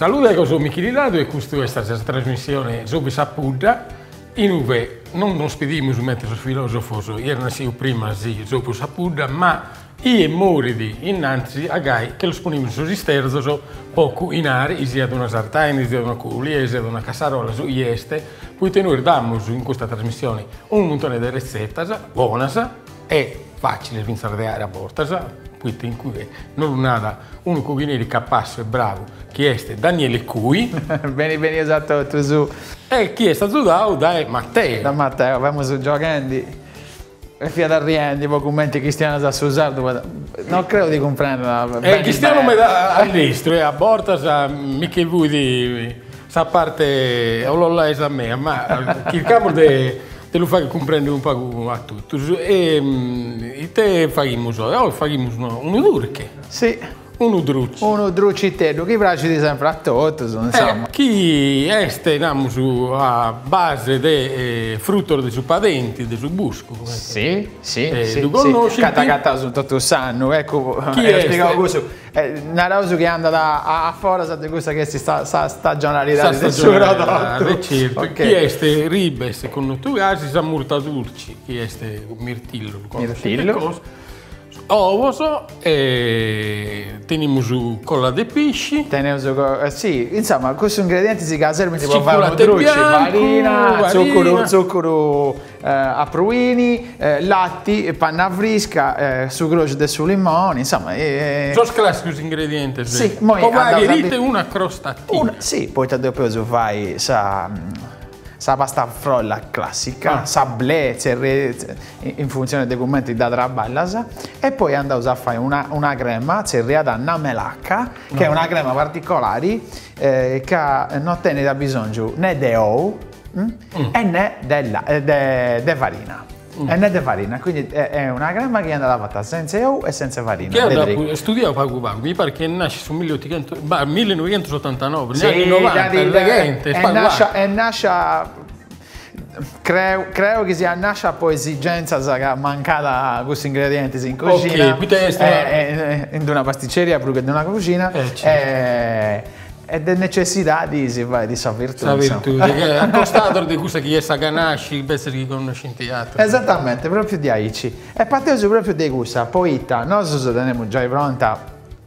Salute con Michele e questa è questa trasmissione Zobi Sapuda, in cui non spediamo mentre sono filosofo, io nascevo prima di Zobi Sapuda, ma io moridi innanzi a Gai che lo sponiamo su sterzo poco in aria, sia da una sartana, sia da una culia, sia da una cassarola su ieste, poi noi diamo in questa trasmissione un montone di ricette, buone e facili di insalare a borta. In cui non nada un cuciniere capace e bravo che è Daniele Cui bene esatto tu su e chi è stato da Matteo abbiamo su giocando e fia da riende poi commenti Cristiano da Susardo non credo di comprendere Cristiano mi dà all'estero e a borta mica voi di sa parte o l'ho a me ma il capo te lo fa comprendere un po' a tutti e te facciamo un durche. Sì. Un drucci. Un druccitello che piace di sempre a tutti, insomma. Chi è a base di frutto di suo padenti, di suo busco. Sì. Conosci? Cata su tutto sanno, ecco. Chi è? Spiegavo questo. Una cosa che anda a fuori di questa che si sta stagionalità del suo prodotto. Certo. Chi è ste ribe, secondo tu, si sa molto dolci. Chi è ste mirtillo? Mirtillo. Ovo e teniamo su colla di pesci. Sì, insomma, questi ingredienti si servono per fare un drucci, farina, zucchero a pruini, latti, panna fresca, succo del limone, insomma. Sono classici ingredienti. Sì, poi magari una crostatina. Sì, poi dopo fai sa pasta frolla classica, sa blé, in funzione dei commenti da traballas e poi andavo a fare una crema cerriata da melacca, che è una crema particolare che non tiene da bisogno né di uovo e né di farina. E né di farina, quindi è una crema che è andata fatta senza uovo e senza farina. Che ho studiato poco fa, mi pare che nasce su 1989, sì, negli anni 90, e nasce, credo che sia nasce per esigenza che mancata questi ingredienti in cucina, in una pasticceria più che in una cucina. Ed è necessità di sa virtù. Sa virtù, che ha costato di questa che è saganasci, per essere conoscentiato. Esattamente, proprio di aici. E partendo proprio di questa, poi noi teniamo già pronta,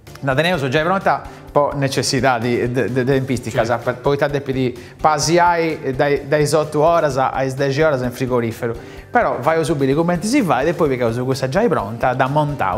poi necessità di tempistica, sì. Poi di pasiai dai 8 ore ai 10 ore in frigorifero. Però vai subito i commenti si fa e poi vi causo questa già pronta da montare.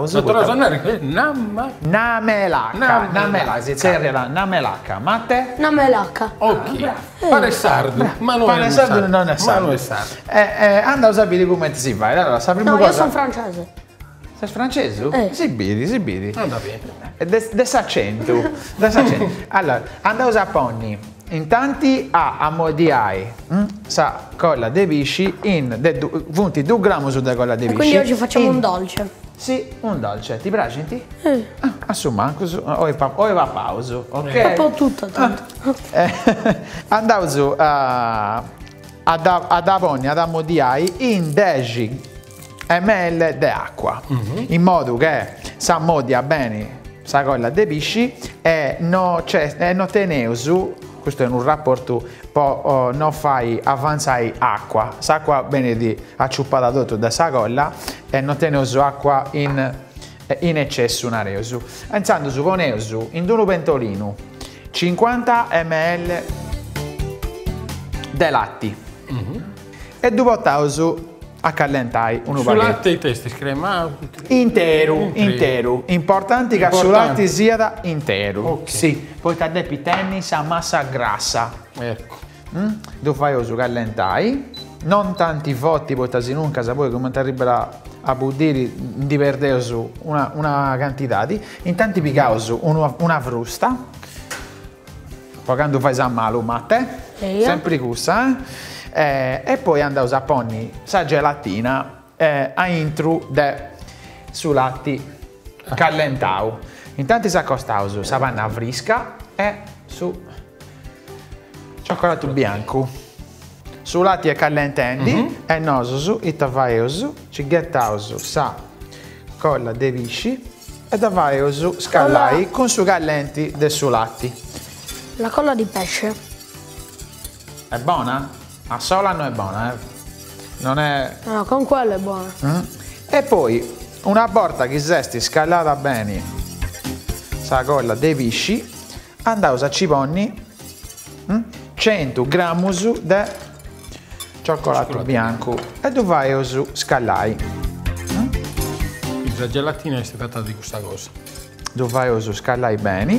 Namelacca, si cerca namelacca. Ma te? Namelacca. Ok. Pane sardo, ma non è sardo. Non è sardo. Andavo a sapere i commenti si fa. Allora, no, io sono francese. Sei francese? Si bidi. Andava bene. Desaccento. Allora, andavo a ponni. In tanti a modiai sa colla de bisci in 2 grammi su da colla de bisci. Quindi oggi facciamo un dolce. Sì, un dolce. Ti piace? Assumma, oi va pausa, ok? Proprio tutto tanto. Andavo ad avogna ad ammodiai in 10 ml di acqua, in modo che si ammodia bene sa colla de bisci e non teneu su. Questo è un rapporto, poi non fai avanzare acqua, s'acqua bene di acciuppata tutto da sacolla e non tenere su acqua in eccesso una reusu. Iniziando su con eusu in un pentolino 50 ml di latte e dopo tausu a callentare un sul latte i testi scremato intero. Importante che sul latte sia da intero. Okay. Sì, poi da pitenni sa massa grassa. Ecco. Tu fai uso callentai, non tanti fotti poi si nunca sapoi come arriverà a buddire di perdere su una quantità di intanto picauso una frusta. Poi quando fai a malo matte, sempre questa, e poi andavo a ponni sa gelatina a intro su latti callentau. Intanto si accostava su panna fresca e su cioccolato bianco. Su latti e callentendi e noi su itavaeus ci gettaus sa colla de visci e davaeus scallai con su callenti del su latti. La colla di pesce. È buona? A sola non è buona, eh? Non è... No, con quello è buono. E poi, una volta che sei scaldata bene la colla dei pesci, andiamo a ciponni 100 grammi di cioccolato bianco e tu vai a scaldare. La gelatina è stata di questa cosa. Tu vai a scaldare bene.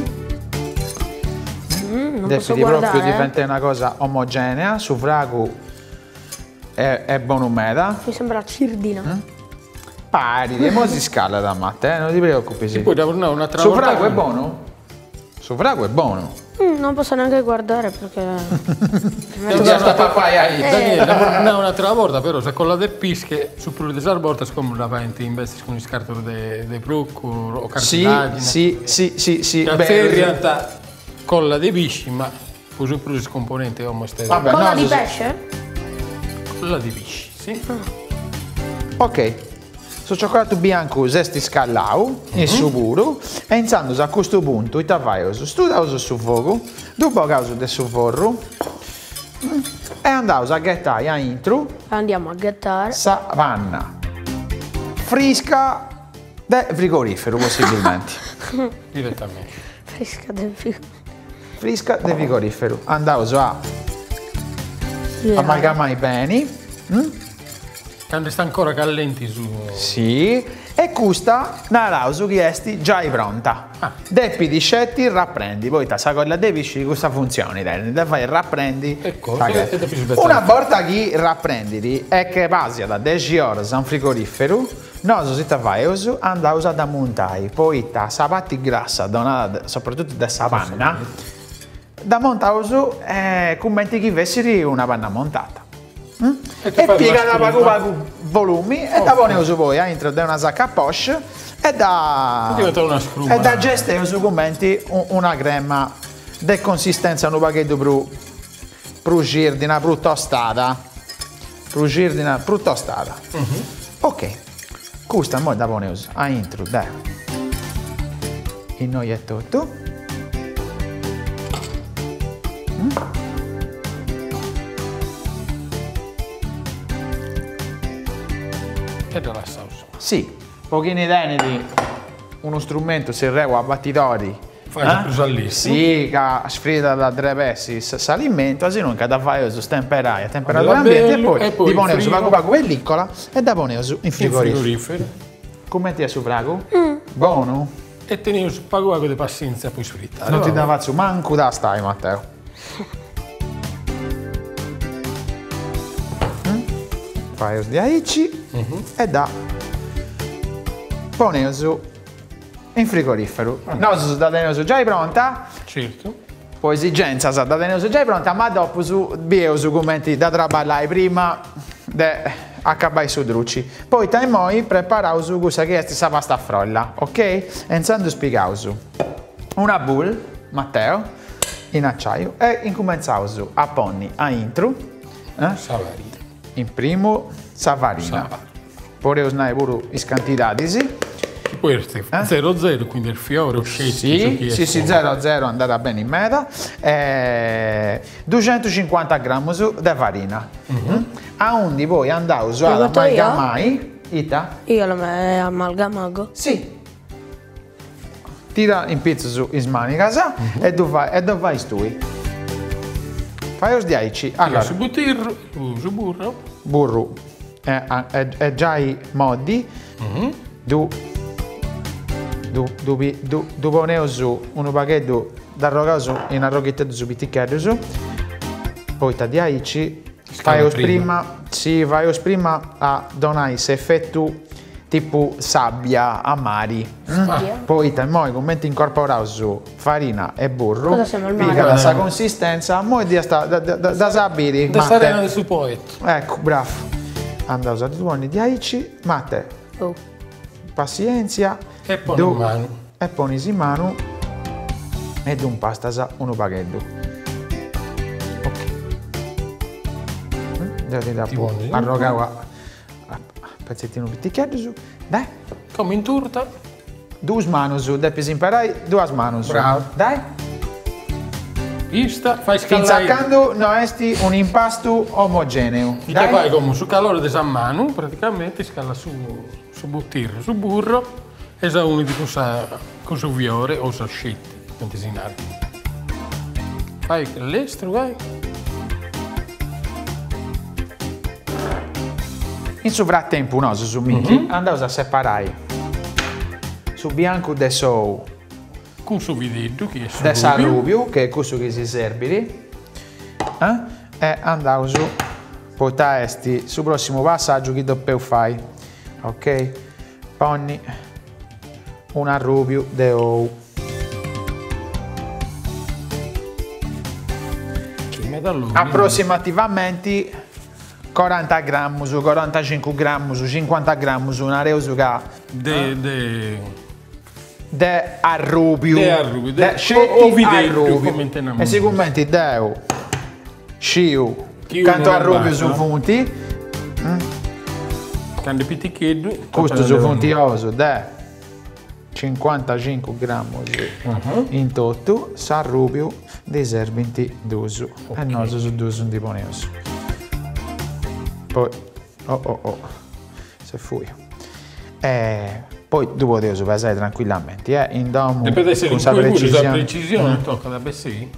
Non Devi posso proprio guardare. diventare una cosa omogenea, su frago è buona umeda. Mi sembra cirdina. Pari, e mo si scala da Matteo, non ti preoccupi. Sì. Poi da un'altra Su volta. frago è buono? Su frago è buono. Non posso neanche guardare perché... Tu già sta papaya lì. Daniele, no, un'altra volta però, se con la del pische, su più di una volta come la venti in vesti con i scartoni dei brucco o cartilagine. Sì. La Beh, in realtà con la dei pesci, ma uso più scomponente o Vabbè, Colla no, di sì. pesce? Con la dei pesci, sì. Ok. Su cioccolato bianco zesti scallau, in su puro, e iniziando a questo punto, ti vai studiamo su fuoco, dopo causa del suo forro, e andiamo a gettare a intro Andiamo a gettare. sa panna fresca del frigorifero, possibilmente. Direttamente. Fresca del frigo. Fresca del frigorifero. Andiamo a amalgamare bene. Quando sta ancora callenti su... Sì, e questa una rausa che è già pronta. Deppi di scetti, rapprendi, poi ta sacolla devi sci questa funzione, da fai rapprendi. Ecco, Pagare. e dopo si mette Una la- volta che rapprendi è che passi da 10 ore a un frigorifero, noi si fai andiamo ad ammontare, poi ta sapati grassa, donata soprattutto da sa panna, da montare commenti che vesseri una panna montata. E E fai piega una da scruma. pagu volumi e da pone uso poi entro da una sacca a poche e da Diventa una scruma. e da gestire su commenti una crema di consistenza un paghetto più girdina, più tostata. Più girdina, più tostata. Ok. Questa mo da pone uso a intro da il noi è tutto. E dalla salsa. Sì, pochini teneri, uno strumento se regua a battitori. Fai più salissimo. Sì, che sfrida da 3 pezzi s'alimento, così non che da fare su temperare a temperatura Bello, ambiente e e poi poi di pone su frigo. una copa pellicola e da pone su in In frigorifero. frigorifero. Come ti è su frago? Buono? E tenevo su pago di pazienza poi sfrittare. Non ti dava su manco da stai, Matteo. Fai di aici e da pone su in frigorifero. No, su da tenere su già è pronta. Certo. Poi esigenza sa da tenere su già è pronta, ma dopo su bio su commenti da traballare prima de accabai su druci. Poi tai moi preparau su cosa che è questa pasta frolla, ok? E iniziando spiegau su una bowl, Matteo, in acciaio e incominciau su a ponni a intro, Savarina. in primo savarina. Savarina. Poi usnai pure i scantidadisi. Poi resti 0-0, quindi il fiore uscito. Sì, 0-0 è andata bene in meta. 250 grammi di farina. A undi poi andavo su ad Lo metto io? amalgamai. Ita? Io lo amalgamago. Sì. Tira in pizzo su in smanica e tu fai stui. Fai os diaici. Allora, Allora, su butirro, su burro. burro è già i modi. Du poneo su un paghetto d'arrogare su in arroghetto su piticchiato su. Poi ta diaici. Fai os prima. Sì, fai os prima a donare se effetto tipo sabbia a mari. Poi te moi commenti incorporare su farina e burro. Cosa siamo al mare? Pica la sa consistenza, mo di da sabiri. Da sarena del suo poeta. Ecco, bravo. Andavo a usare tuoni di aici, Matte, Oh. pazienza. E poi in mano. E poni in mano ed un pasta uno paghetto. Ok. Date da buoni. arrogavo a pezzettino picchetto su. Dai. Come in torta. Due mani su, devi imparare due mani su. Bravo. Dai. Ista, fai Fin scalare. quando non esti un impasto omogeneo. E che fai come su calore di mano, praticamente scala su buttirro, su burro, e sa uno di cosa viore o sa scitti, pentesinare. Fai l'estero, vai. In su frattempo, no, su Michi, andiamo a separare su bianco de sou Con su videtto, che è su de sarrubio, che è questo che si serve, e andiamo su portare esti sul prossimo passaggio che dopo fai, ok? Ponni un arrubio de ou. Approssimativamente 40 grammi, 45 grammi, 50 grammi, una reusuga de arrubio. O videtto, come intendiamo. E sicuramente deu, sciu, Chi canto uno arrubio basta. su funti, Quando piticheddo. questo su funtioso de 55 grammi in tutto, s'arrubio dei serbinti d'uso. E non su d'uso di poneoso. Poi, se fui. Poi dopo devo pesare tranquillamente, in domo Deve essere con in sa cui la precisione. precisione tocca da BSI.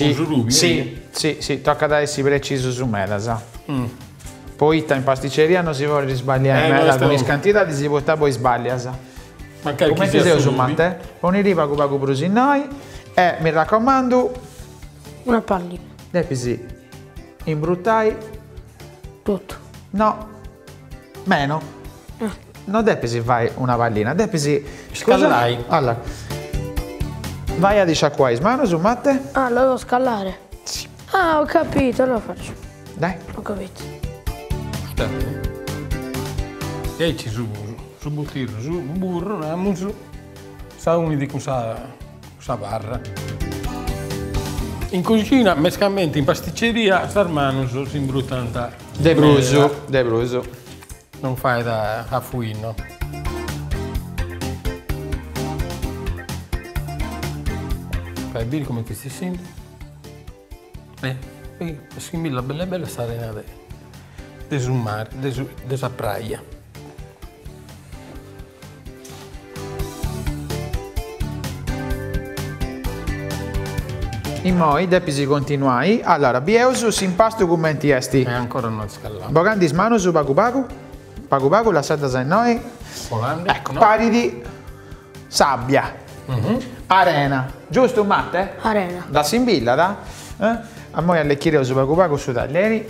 Sì, tocca da essere preciso su mela, sa. Poi in pasticceria non si vuole sbagliare no, mela, stiamo- con scantità si porta poi sbaglia, sa. Magari Come chi ti sia sei su su matte? Poni pago brusinoi e mi raccomando, Una pallina. devi imbruttai, Tutto. no, meno. Non devi fare una pallina, devi Scallai. Allora, vai a disciacquare mano su matte, Ah, lo devo scalare? Sì. Ah, ho capito, lo faccio. dai. Ho capito. E ci su buttirlo, su burro, namusu, sa uno di cosa barra. In cucina, mescamente in pasticceria, sarmano si imbruttanta. De bruso. Non fai da a fuino. Fai bene come ti si sente. Poi simila bella sarena de sul mare, de sa praia. In moi devi continuare. Allora, bieusu si impasto commenti esti. E ancora non scalava. Bogandis mano su pagu pagu lasciata sai noi. Olanda? Ecco, No. pari di sabbia, arena, giusto Matte? Arena. Da simbilla, da? A noi allecchire su pagu su taglieri.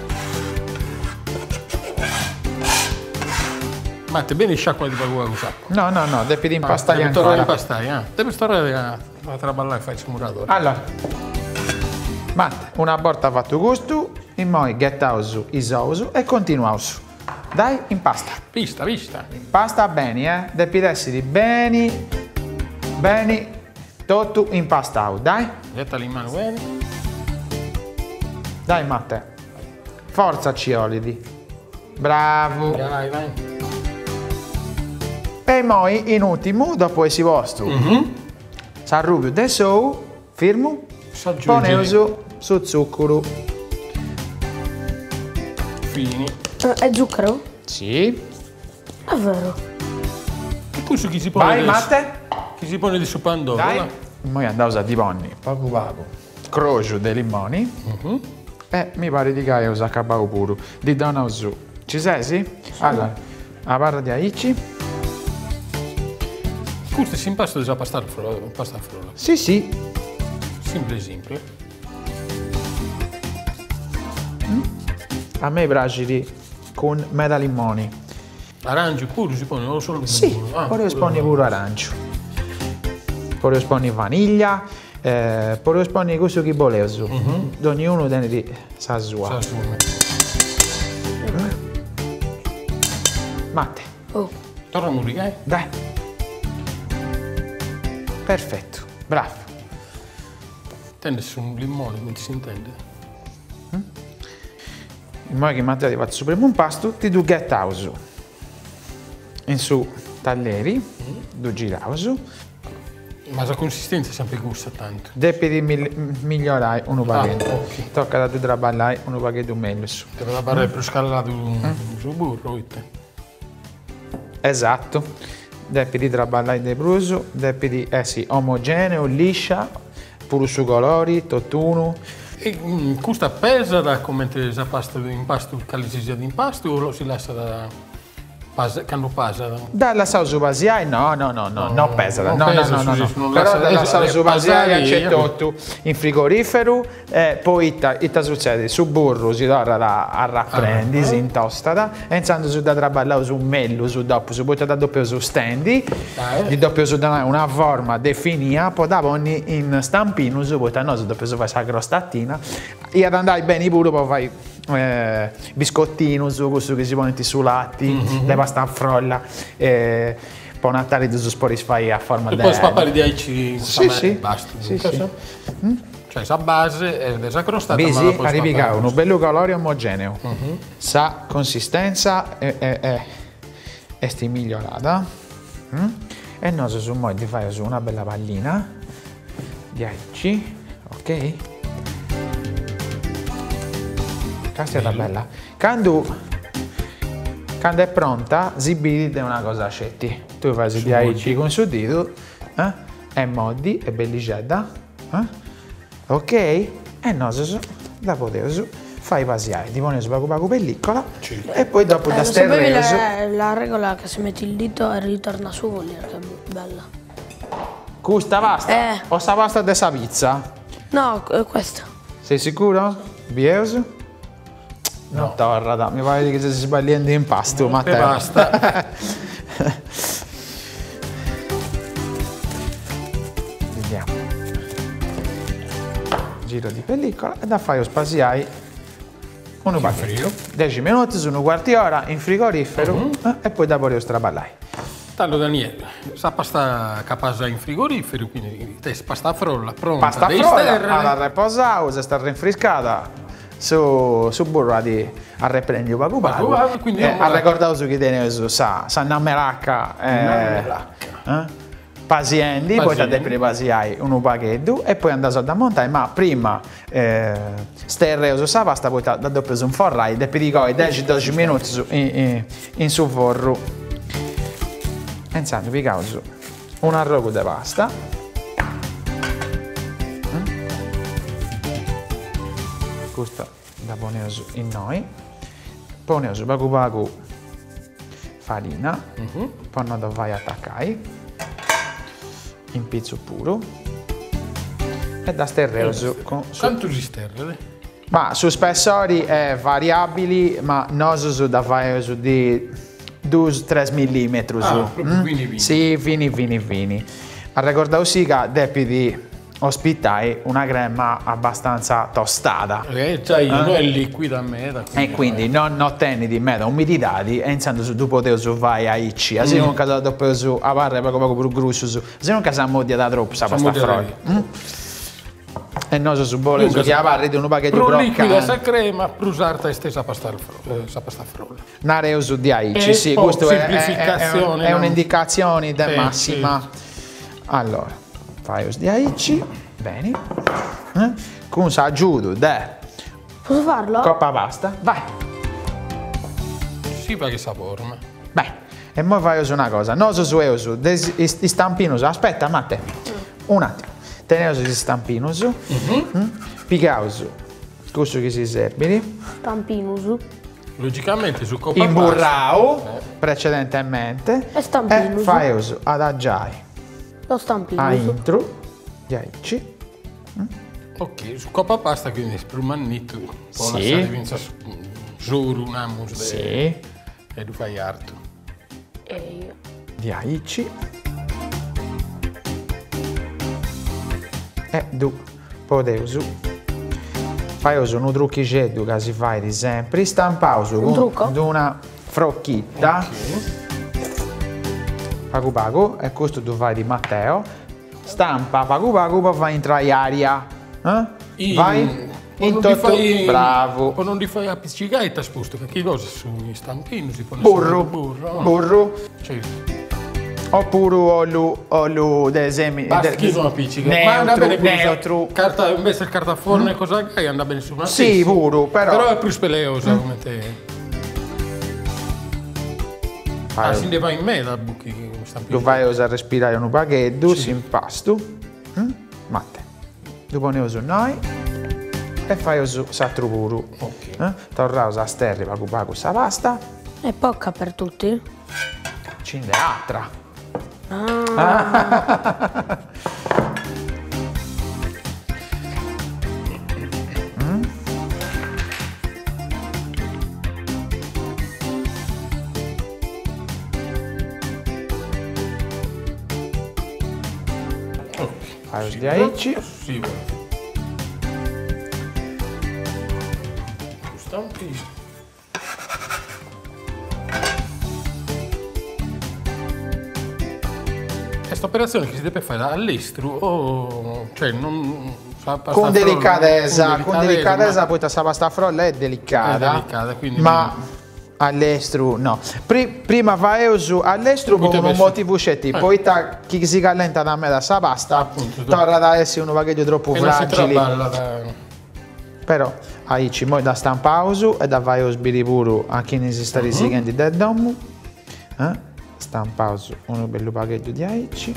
Matte, bene sciacqua di pagu un sacco. No, devi di impastare Devi tornare a ancora. impastare, Devi tornare a traballare e fare il simulatore. Allora, Matte, una volta fatto gusto, in moi gettausu isausu e continuausu. Dai, impasta. Vista. Pasta bene, devi essere bene, tutto impastato, dai? Gettali in mano bene. Dai Matte, forza Ciolidi, bravo. Vai. E poi in ultimo, dopo esi vostro, s'arrubio de sou, firmo, S'aggiunge poneuso su zucchero. fini. È zucchero? Sì. È vero. E questo chi si pone Vai adesso? Matte, Chi si pone di su pandora? dai. Noi andiamo a diponni, pagu. Crocio dei limoni. E mi pare di che usa cabao puro. Di donna su. Ci sei, sì? Allora, a barra di aici. Questo si impasta da pasta frolla. Sì. Simple. A me piace con meta limoni. Arancio pure si pone, non solo di Sì, burro. poi sponi pure arancio. Poi sponi vaniglia, poi sponi questo che volevo su. Ognuno tiene di sa sua. Matte, Oh. Torna a morire, dai. Perfetto, bravo. Tende su un limone, come si intende? In modo che Matte ti faccio su primo un pasto, ti do gettausu. In su taglieri, do girausu. Ma la consistenza sempre gusta tanto. Depi di migliorai un paghetto. Ok. Tocca da tu traballai un paghetto meglio su. Deve la barra per scalare su burro, ite. Esatto. Depi di traballai de bruso, depi di sì, omogeneo, liscia, pure su colori, tottuno. E questa pesa da come la pasta di impasto, il calice di impasto o lo si lascia da quando pasa? Dalla salsa basiai no pesa, non no, pesa, no. non Però lascia- dalla salsa basiai pasare, c'è tutto in frigorifero, poi ita succede, su burro si torna a rapprendi, si intostata, e iniziando su da traballare su mello, su dopo, su poi da doppio su stendi, di doppio su da una forma definita, poi da poni in stampino, su poi da su doppio su fai la crostatina, e ad andare bene pure poi fai biscottino su questo che si pone su latti, le pasta a frolla, poi un attare di spori fai a forma E di poi spappare di aici, sì. basta. Sì. Cioè, sa base è desacrostata, ma la Bisi puoi arrivi spappare. un bello colore omogeneo, sa consistenza è sti migliorata, e noi su mo ti fai su una bella pallina di aici, ok? Questa è bella. Quando è pronta, zibidi è una cosa scetti. Tu fai di aici con su dito, e modi, e belligedda, ok? E noi da poter fai pasiare, ti poni su poco pellicola, e poi dopo da Lo sapevi sterreso. la regola che se metti il dito e ritorna su vuol dire che è bella. Questa pasta? O sta pasta dessa pizza? No, questa. Sei sicuro? Bieso? No, torrata, mi pare che si sbaglia in impasto, Matteo. basta. Vediamo. Giro di pellicola e da fare lo spasiai uno pacchetto. 10 minuti, su un quarto d'ora in frigorifero, e poi dopo lo straballai. Tanto Daniele, sa pasta capace in frigorifero, quindi pasta a frolla pronta. Pasta devi frolla, sterrere. alla riposare, se sta rinfrescata, su burro di a riprendi un Pacu, quindi ha ricordato su che tiene su sa una melacca, pazienti, poi da depre pasiai un pacchetto e poi andare da montare, ma prima sterreo su sa pasta, poi da dopo su un forrai, e di 10-12 minuti in su forno. E insomma, vi causo un arrogo di pasta. Questo da ponere in noi, ponere su poco farina, poi non vai a attaccare, in pizzo puro, e da sterrere su. Quanto si sterrere? Ma su spessori è variabili, ma non su da fare su di 2-3 mm. Proprio fini. Sì, fini. A ricordare sì che devi di ospitare una crema abbastanza tostata. Cioè, non è liquida a me. E quindi non ottieni di meta umidità e iniziando su tu potevi su vai a IC, se non caso dopo su a barre poco più grosso su, se non caso modia da troppo sa pasta frolla. E noi su bolle su a barre di un pacchetto Pro liquida croccante. sa crema, pro usarta stessa pasta frolla. Nare uso di IC, sì, questo è un'indicazione di massima. Allora, fai uso di IC, bene. Con s'aggiudo de Posso farlo? coppa pasta, vai. Sì, perché sapore. Beh, e ora fai una cosa, non su uso, i stampini, aspetta, Matte, un attimo, tenere i stampini, picauso, questo che si serve, Stampinus. Logicamente su coppa imburrao precedentemente, E stampinus. fai uso adaggiare Lo a stampinus. intro, di IC. Ok, su coppa pasta quindi sprumannito. Poi Sì. lasciare vinza su un amus Sì, e tu fai arto. E io. di IC. E du potevi fai uso un truccicetto che si fa di sempre, stampa uso Un trucco? con una frocchitta, pago, e questo tu fai di Matteo, stampa pago, poi fai entrare aria, vai, in tutto, bravo, O non li fai a pizzicata sposto, che cosa sui stampini si pone burro, burro. burro, Sì. Oppure olu d'esempio Basta che sono piccoli. Ma anda bene neutro. Carta, invece il cartaforno e cosa che anda bene su una Sì, pure, però è più speleosa come te. Si deve in me da buchi. Tu vai a respirare un baghetto, si impasto. Matte. Dopo ne uso noi e fai uso satru puro. Torra usa sterri pagu sa pasta. È poca per tutti? Cinde altra. Fai os diaici. Sì. Costanti. Questa operazione che si deve fare all'estero o cioè non con delicatezza, poi questa pasta frolla è delicata, quindi ma all'estero no. Prima vai su all'estero con un motivo scetti, poi chi si callenta da me da sa pasta, torna da essere un baghetto troppo fragile. Però aici mo da stampausu e da vai o sbiriburu a chi ne si sta risiguendo del domu. Stampausu un bello baghetto di aici.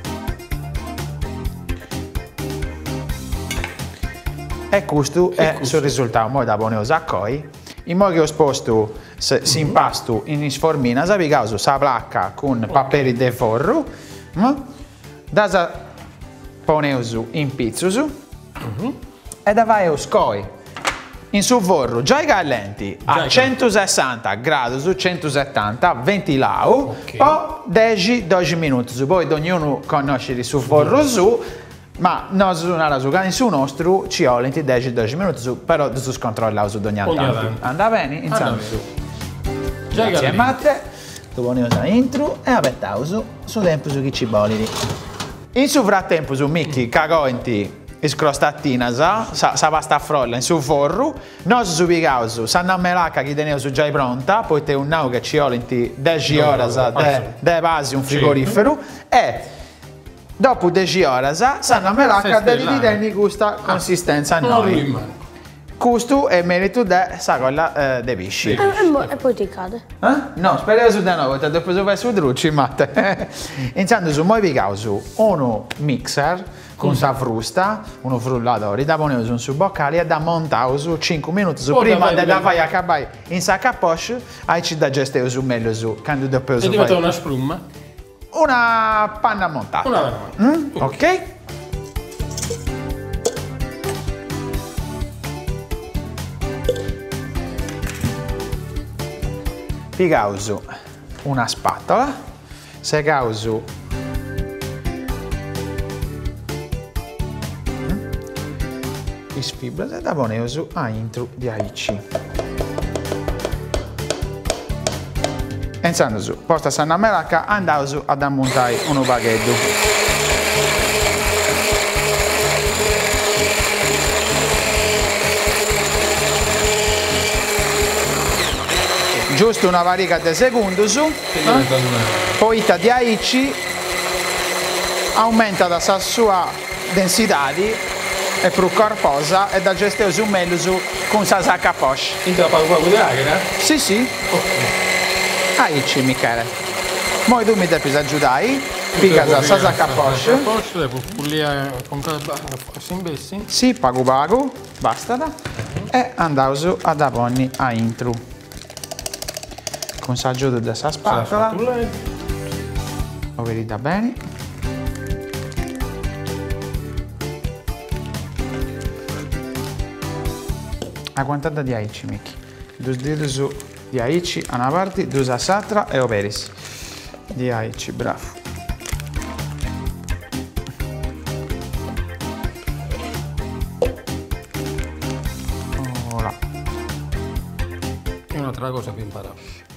E questo è il risultato. Mo da buone osacoi. In modo che ho sposto si impasto in sformina, sapi causa sa placca con paperi de forro. Da poneusu in pizzusu. E da vai o scoi in su forro già i callenti a 160 gradi su 170 ventilao o 10-12 minuti poi ognuno conosce il suo forro su ma noi su nostro ci ho 10-12 minuti però su scontrollare su ogni tanto andava bene insieme su grazie matte dopo ne usa intro e apertavo su tempo su chi ci bolidi in su frattempo su Mickey cagointi scrostatina sa pasta frolla in su forro noi su picausu sanno melacca che tenevo su già pronta poi te un nau che ci ho 10 ore de base un frigorifero e dopo 10 ore sanno melacca devi tenere questa consistenza a noi questo è merito de sa colla de pesci E poi ti cade? no spero su de nuovo dopo su vai su drucci matte iniziando su moi picausu uno mixer con sa frusta, uno frullatore, da ponere su un suboccale e da montare su 5 minuti su prima da fai a cabai in sacca poche, hai ci da gestire su meglio su, quando dopo su. E diventa una sprumma? Una panna montata. Ok? Picausu una spatola, se causu fibra da poneusu a intro di aici. Enzando su, posta sanna melaca, andausu ad ammontare uno baghetto. Giusto una varica di secondo su, poi di aici aumenta da sua densità è più corposa e da gestire su meglio su con sa sacca poche. Intra pago di aria? Sì, sì. Aici, Michele. Poi tu mi devi aggiungere, pica sa sacca poche. Devo pulire con imbessi? Sì, pago, basta. E andausu ad aponni a intro. Con s'aggiunto da sa spatola. Lo vedete bene. A quantità di aici, Mickey? Due diti su di aici a una parte, due a satra e operis. Di aici, bravo. Ora. E un'altra cosa che imparavo.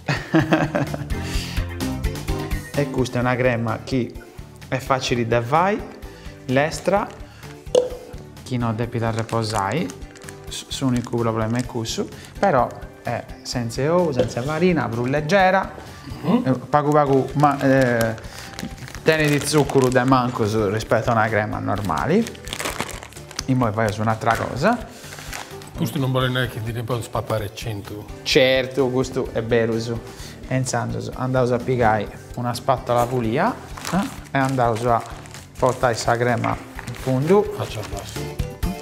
E questa è una crema che è facile da fare, l'estra, chi non deve da riposare. L'unico problema è questo, però è senza olio, senza farina, più leggera, tiene di zucchero da manco rispetto a una crema normale. E poi vai su un'altra cosa. Questo non vuole neanche dire poi spappare 100. Certo, questo è vero. Andavo a piegare una spatola pulita e andavo a portare questa crema in fondo. Faccia basso.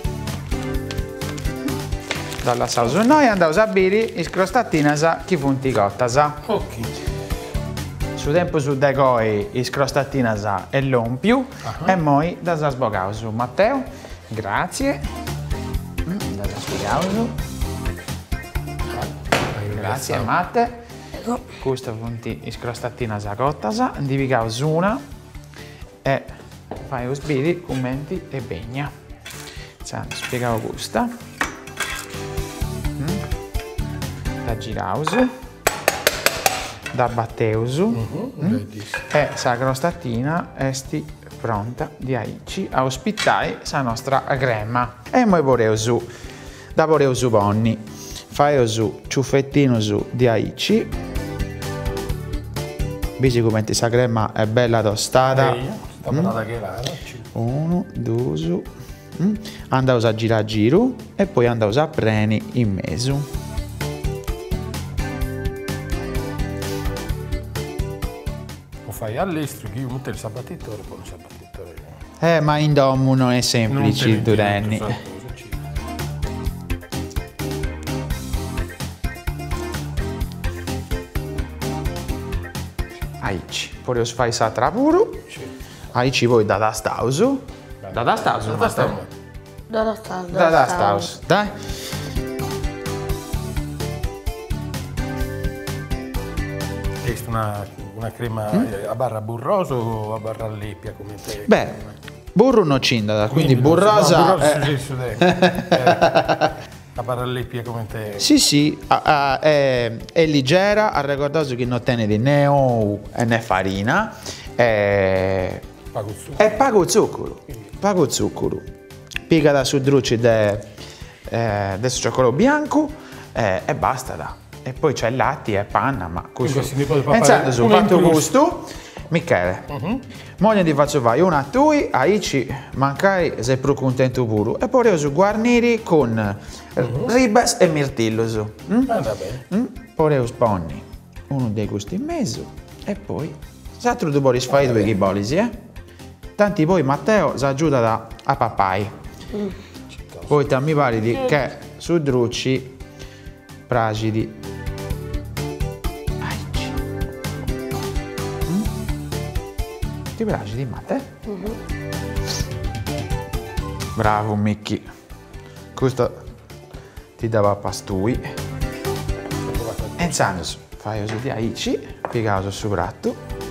Dalla sauce noi andavo a bere le scrostatine che funti cotta. Ok. Su tempo su decoi le scrostatine e l'ompiu e poi da sbogare su Matteo. Grazie. Da sbogare su. Grazie Matte. Questa funti le scrostatine cotta. Andiamo su una e fai sbiri, commenti e begna. Spiegavo questa. Da girausu, da batteusu e la crostatina è pronta di aici a ospitare la nostra crema. E poi vorreusu, da vorreusu bonni, faiusu ciuffettino di aici, vedi come questa crema è bella tostata. Uno, due, andavo a girare a giro e poi andavo a prendere in mezzo. Fai all'estero che io metto il sabbattitore, poi il sabbattitore. Ma in domo non è semplice il Durenni. Aici, poi fai sa trapuro. Aici poi da stausu. Da stausu. Da stausu. Dai. Questa è una crema a barra burroso o a barra leppia come te? Beh, burro non cinda, quindi burrosa. A barra leppia come te? Sì, è leggera, ha ricordato che non tiene né ou né farina. Pago zucchero. E pago zucchero. Piegata su drucci del cioccolato bianco e basta. E poi c'è il latte e panna, ma questo pensando sul fatto gusto, Michele, moglie di faccio vai una tui, aici mancai sei più contento puro e poi uso guarniri con ribes e mirtillo. Poi uso ponni uno dei gusti in mezzo e poi l'altro dopo risfai due ghibolisi, tanti poi Matteo si aiuta a papai. Poi mi pare di che su drucci fragili. Ti piace di Matte? Bravo Mickey. Questo ti dava pastui. E insomma, fai uso di aici, piegato sul prato.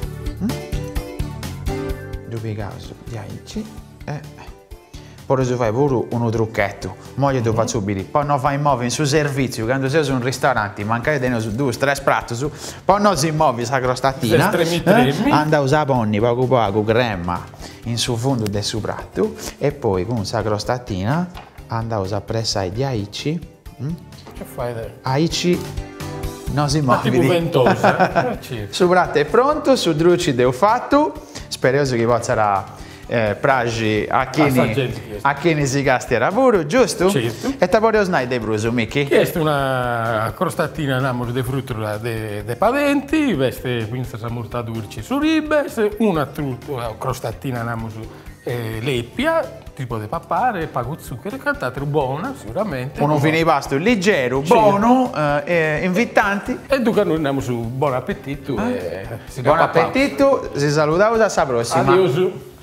Due piegato di aici e poi fai pure uno trucchetto. Moglie lo faccio bere. Poi non fai muovere sul servizio, quando sei su un ristorante, mancare di su 2-3 prato, poi non si muove la crostatina. Anda a usare ponni poco crema in su fondo del suo prato e poi con la crostatina anda a usare pressare di aici. Che fai? Aici non si muove. Tipo ventosa. Su prato è pronto, su drucci ho fatto. Spero che possa pragi a chi si casti a lavoro, giusto? Certo. E te voglio snai dei bruso, Mickey? Questa è una crostatina di frutto de paventi, queste quindi sono molto dolci su ribes, una crostatina leppia, tipo di pappare, pago zucchero, cantate buona sicuramente. Uno fine pasto leggero, buono, invitante. E dunque noi andiamo su buon appetito. Buon appetito, si salutiamo alla prossima. Adios.